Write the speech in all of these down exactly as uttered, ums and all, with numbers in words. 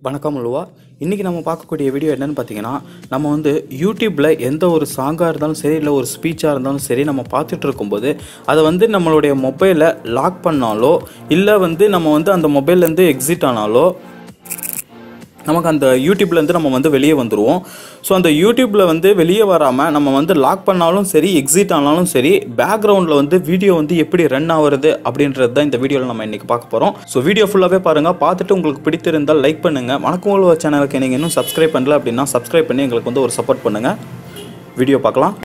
வணக்கம் அல்வா. இன்றைக்கி நம்ம பார்க்கக்கூடிய வீடியோ என்னென்னு பார்த்தீங்கன்னா, நம்ம வந்து யூடியூப்பில் எந்த ஒரு சாங்காக இருந்தாலும் சரி, இல்லை ஒரு ஸ்பீச்சாக இருந்தாலும் சரி, நம்ம பார்த்துட்டு இருக்கும்போது அதை வந்து நம்மளுடைய மொபைலை லாக் பண்ணாலோ, இல்லை வந்து நம்ம வந்து அந்த மொபைல்லேருந்து எக்ஸிட் ஆனாலோ நமக்கு அந்த யூடியூப்லேருந்து நம்ம வந்து வெளியே வந்துடுவோம். ஸோ அந்த யூடியூப்பில் வந்து வெளியே வராமல் நம்ம வந்து லாக் பண்ணாலும் சரி, எக்ஸிட் ஆனாலும் சரி, பேக்ரவுண்டில் வந்து வீடியோ வந்து எப்படி ரன் ஆகுறது அப்படின்றது தான் இந்த வீடியோவில் நம்ம இன்றைக்கி பார்க்க போகிறோம். ஸோ வீடியோ ஃபுல்லாகவே பாருங்கள். பார்த்துட்டு உங்களுக்கு பிடித்திருந்தால் லைக் பண்ணுங்கள். வணக்கம் அல்வா சேனலுக்கு நீங்கள் இன்னும் சப்ஸ்கிரைப் பண்ணல அப்படின்னா சப்ஸ்கிரைப் பண்ணி எங்களுக்கு வந்து ஒரு சப்போர்ட் பண்ணுங்கள். வீடியோ பார்க்கலாம்.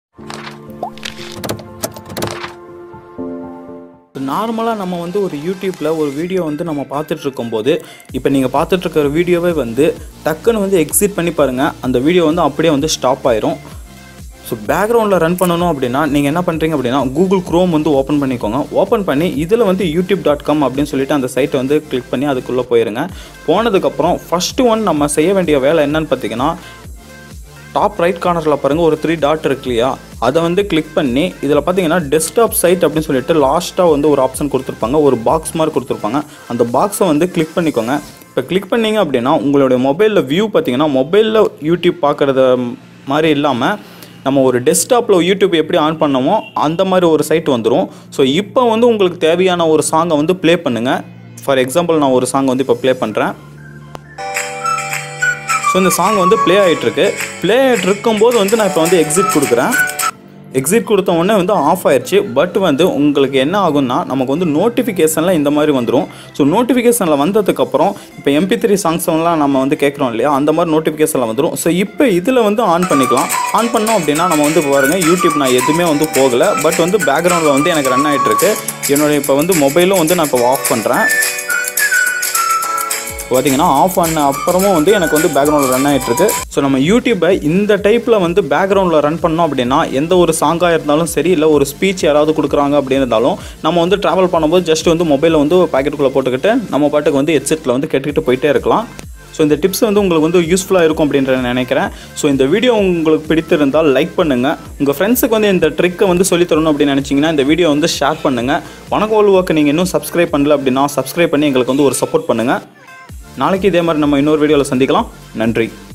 நார்மலாக நம்ம வந்து ஒரு யூடியூப்பில் ஒரு வீடியோ வந்து நம்ம பார்த்துட்டு இருக்கும்போது, இப்போ நீங்கள் பார்த்துட்ருக்கிற வீடியோவே வந்து டக்குன்னு வந்து எக்ஸிட் பண்ணி பாருங்கள், அந்த வீடியோ வந்து அப்படியே வந்து ஸ்டாப் ஆயிரும். ஸோ பேக்ரவுண்டில் ரன் பண்ணணும் அப்படின்னா நீங்கள் என்ன பண்ணுறீங்க அப்படின்னா, கூகுள் க்ரோம் வந்து ஓப்பன் பண்ணிக்கோங்க. ஓப்பன் பண்ணி இதில் வந்து யூடியூப் டாட் காம் அப்படின்னு சொல்லிட்டு அந்த சைட்டை வந்து கிளிக் பண்ணி அதுக்குள்ளே போயிருங்க. போனதுக்கப்புறம் ஃபஸ்ட்டு ஒன் நம்ம செய்ய வேண்டிய வேலை என்னன்னு பார்த்தீங்கன்னா, டாப் ரைட் கார்னரில் பாருங்கள் ஒரு த்ரீ டாட் இருக்கு இல்லையா, அதை வந்து கிளிக் பண்ணி இதில் பார்த்தீங்கன்னா டெஸ்க்டாப் சைட் அப்படின்னு சொல்லிட்டு லாஸ்ட்டாக வந்து ஒரு ஆப்ஷன் கொடுத்துருப்பாங்க, ஒரு பாக்ஸ் மாதிரி கொடுத்துருப்பாங்க. அந்த பாக்ஸை வந்து கிளிக் பண்ணிக்கோங்க. இப்போ கிளிக் பண்ணிங்க அப்படின்னா உங்களுடைய மொபைலில் வியூ பார்த்தீங்கன்னா மொபைலில் யூடியூப் பார்க்குறத மாதிரி இல்லாமல் நம்ம ஒரு டெஸ்க்டாப்பில் யூடியூப் எப்படி ஆன் பண்ணமோ அந்த மாதிரி ஒரு சைட் வந்துடும். ஸோ இப்போ வந்து உங்களுக்கு தேவையான ஒரு சாங்கை வந்து ப்ளே பண்ணுங்கள். ஃபார் எக்ஸாம்பிள் நான் ஒரு சாங் வந்து இப்போ ப்ளே பண்ணுறேன். ஸோ இந்த சாங் வந்து ப்ளே ஆகிட்டுருக்கு. ப்ளே ஆகிட்டு இருக்கும்போது வந்து நான் இப்போ வந்து எக்ஸிட் கொடுக்குறேன். எக்ஸிட் கொடுத்த உடனே வந்து ஆஃப் ஆயிடுச்சு. பட் வந்து உங்களுக்கு என்ன ஆகும்னா, நமக்கு வந்து நோட்டிஃபிகேஷனில் இந்த மாதிரி வந்துடும். ஸோ நோட்டிஃபிகேஷனில் வந்ததுக்கப்புறம் இப்போ எம்பி த்ரீ சாங்ஸ்லாம் நம்ம வந்து கேட்குறோம் இல்லையா, அந்த மாதிரி நோட்டிஃபிகேஷனில் வந்துடும். ஸோ இப்போ இதில் வந்து ஆன் பண்ணிக்கலாம். ஆன் பண்ணோம் அப்படின்னா நம்ம வந்து பாருங்கள், யூடியூப் நான் எதுவுமே வந்து போகலை. பட் வந்து பேக்ரவுண்டில் வந்து எனக்கு ரன் ஆகிட்டுருக்கு. என்னுடைய இப்போ வந்து மொபைலும் வந்து நான் இப்போ ஆஃப் பண்ணுறேன். பார்த்தீங்கன்னா ஆஃப் பண்ண அப்புறமும் வந்து எனக்கு வந்து பேக்ரவுண்டில் ரன் ஆகிட்டுருக்கு. ஸோ நம்ம யூடியூப்பை இந்த டைப்பில் வந்து பேக்ரவுண்டில் ரன் பண்ணோம் அப்படின்னா, எந்த ஒரு சாங்காக இருந்தாலும் சரி, இல்லை ஒரு ஸ்பீச் யாராவது கொடுக்குறாங்க அப்படின்னு இருந்தாலும் நம்ம வந்து ட்ராவல் பண்ணும்போது ஜஸ்ட் வந்து மொபைலை வந்து பாக்கெட்டுக்குள்ளே போட்டுக்கிட்டு நம்ம பாட்டுக்கு வந்து ஹெட்செட்டில் வந்து கேட்டுக்கிட்டு போயிட்டே இருக்கலாம். ஸோ இந்த டிப்ஸ் வந்து உங்களுக்கு வந்து யூஸ்ஃபுல்லாக இருக்கும் அப்படின்ற நினைக்கிறேன். ஸோ இந்த வீடியோ உங்களுக்கு பிடித்திருந்தால் லைக் பண்ணுங்கள். உங்கள் ஃப்ரெண்ட்ஸுக்கு வந்து இந்த ட்ரிக்கை வந்து சொல்லித்தரணும் அப்படின்னு நினச்சிங்கன்னா இந்த வீடியோ வந்து ஷேர் பண்ணுங்கள். வணக்கம் அல்வாக்கு நீங்கள் இன்னும் சப்ஸ்கிரைப் பண்ணல அப்படின்னா சப்ஸ்கிரைப் பண்ணி எங்களுக்கு வந்து ஒரு சப்போர்ட் பண்ணுங்கள். நாளைக்கு இதே மாதிரி நம்ம இன்னொரு வீடியோவில் சந்திக்கலாம். நன்றி.